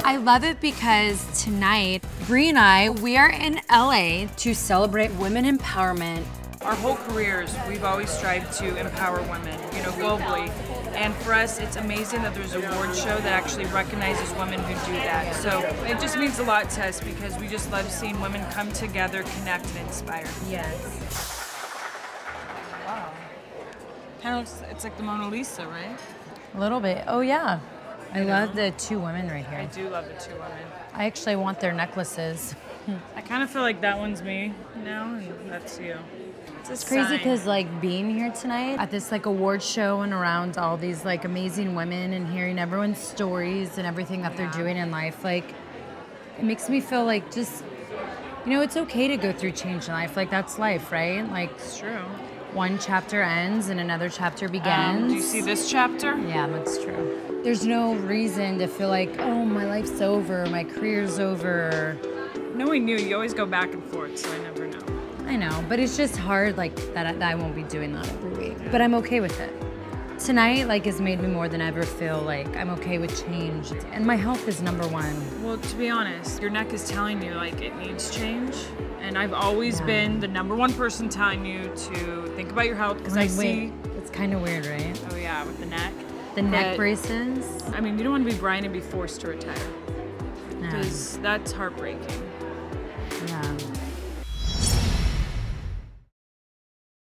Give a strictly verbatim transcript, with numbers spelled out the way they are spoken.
I love it because tonight, Brie and I, we are in L A to celebrate women empowerment. Our whole careers, we've always strived to empower women, you know, globally. And for us, it's amazing that there's an award show that actually recognizes women who do that. So it just means a lot to us because we just love seeing women come together, connect, and inspire. Yes. Wow. Kind of looks, it's like the Mona Lisa, right? A little bit. Oh, yeah. I love the two women right here. I do love the two women. I actually want their necklaces. I kind of feel like that one's me now, and that's you. It's, it's crazy because like being here tonight at this like award show and around all these like amazing women and hearing everyone's stories and everything that yeah. they're doing in life, like it makes me feel like just, you know, it's okay to go through change in life. Like that's life, right? Like it's true. One chapter ends and another chapter begins. Um, do you see this chapter? Yeah, that's true. There's no reason to feel like, oh, my life's over, my career's over. Knowing you, you always go back and forth, so I never know. I know, but it's just hard, like, that I, that I won't be doing that every week. Yeah. But I'm okay with it. Tonight, like, has made me more than ever feel like I'm okay with change. And my health is number one. Well, to be honest, your neck is telling you, like, it needs change. And I've always yeah. been the number one person telling you to think about your health, because I see... It's kind of weird, right? Oh, yeah, with the neck. The but, neck braces? I mean, you don't want to be Brian and be forced to retire. Because yeah. that's heartbreaking. Yeah.